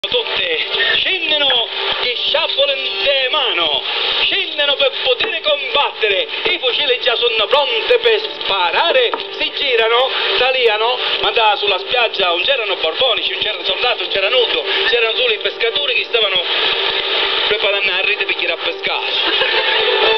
Tutte scendono che sciabola in mano, scendono per poter combattere, i fucili già sono pronti per sparare, si girano, taliano, ma da sulla spiaggia non c'erano borbonici, non c'erano soldati, non c'era nudo, c'erano solo i pescatori che stavano preparando a rete per chi era a pescare.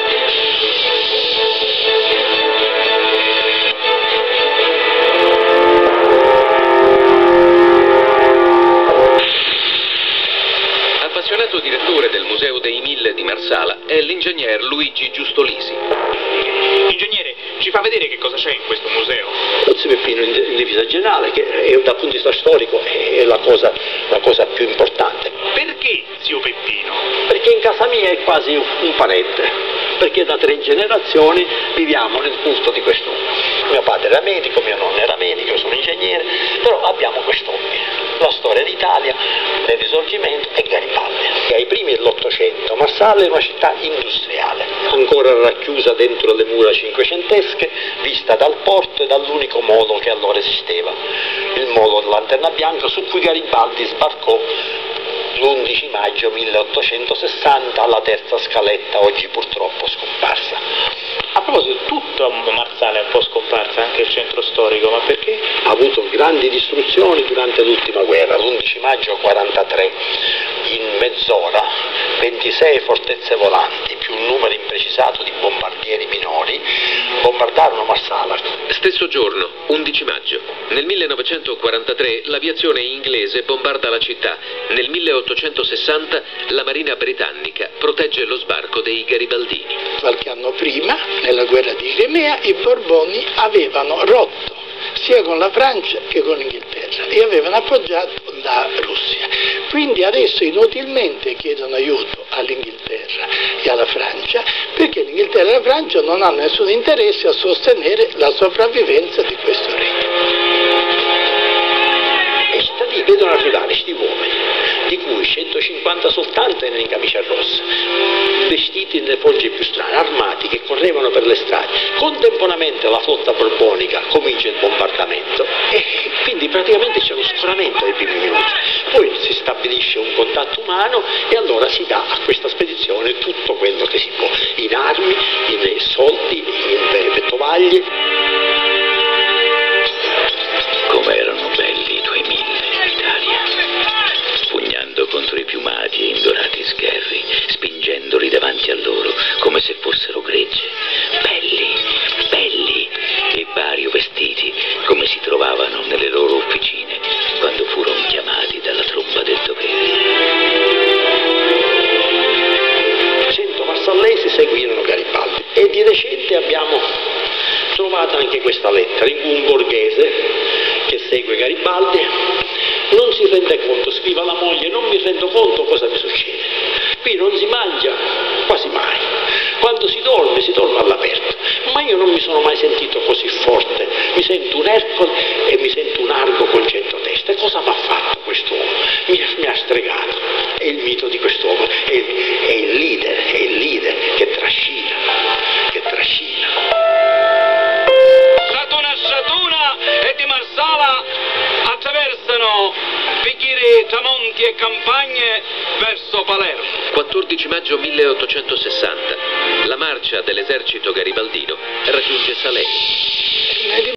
Appassionato direttore del Museo dei Mille di Marsala è l'ingegner Luigi Giustolisi. Ingegnere, ci fa vedere che cosa c'è in questo museo? Zio Peppino in divisa generale, che dal punto di vista storico è la cosa più importante. Perché zio Peppino? Perché in casa mia è quasi un parente, perché da 3 generazioni viviamo nel culto di quest'uomo. Mio padre era medico, mio nonno era medico, io sono ingegnere, però abbiamo quest'hobby, la storia d'Italia, del Risorgimento e Garibaldi. Ai primi dell'Ottocento Marsala è una città industriale, ancora racchiusa dentro le mura cinquecentesche, vista dal porto e dall'unico molo che allora esisteva, il molo della Lanterna Bianca, su cui Garibaldi sbarcò l'11 maggio 1860 alla terza scaletta, oggi purtroppo scomparsa. A proposito, tutta Marsala è un po' scomparsa, anche il centro storico, ma perché? Ha avuto grandi distruzioni durante l'ultima guerra, l'11 maggio 43, in mezz'ora 26 fortezze volanti più un numero imprecisato di bombardieri minori bombardarono Marsala. Stesso giorno, 11 maggio, nel 1943 l'aviazione inglese bombarda la città. Nel 1860 la Marina britannica protegge lo sbarco dei garibaldini. Qualche anno prima, nella guerra di Crimea, i Borboni avevano rotto sia con la Francia che con l'Inghilterra e avevano appoggiato la Russia. Quindi adesso inutilmente chiedono aiuto all'Inghilterra e alla Francia, perché l'Inghilterra e la Francia non hanno nessun interesse a sostenere la sopravvivenza di questo regno. E i cittadini vedono arrivare questi uomini, di cui 150 soltanto erano in camicia rossa, vestiti nelle fogge più strane, armati, che correvano per le strade. Contemporaneamente la flotta borbonica comincia il bombardamento e quindi praticamente c'è uno scoramento ai primi minuti. Poi si stabilisce un contatto umano e allora si dà a questa spedizione tutto quello che si può, in armi, in soldi, in vettovaglie. Come erano belli i tuoi 1000 in Italia, pugnando contro i piumati e indorati scherri, spingendoli davanti a loro come se fossero gregge, belli, belli e vario vestiti come si trovavano nelle loro officine quando furono chiamati dalla tromba del dovere. 100 marsallesi seguirono Garibaldi e di recente abbiamo trovato anche questa lettera in cui un borghese che segue Garibaldi non si rende conto, scrive alla moglie: non mi rendo conto cosa mi succede, qui non si mangia quasi mai, quando si dorme all'aperto, ma io non mi sono mai sentito così forte, mi sento un Ercole e mi sento un Argo con 100 teste. Cosa mi ha fatto quest'uomo? Mi ha stregato. È il mito di quest'uomo, è il leader che trascina. Satuna e di Marsala attraversano bicchieri, tramonti e campagne verso Palermo. 14 maggio 1860, la marcia dell'esercito garibaldino raggiunge Salerno.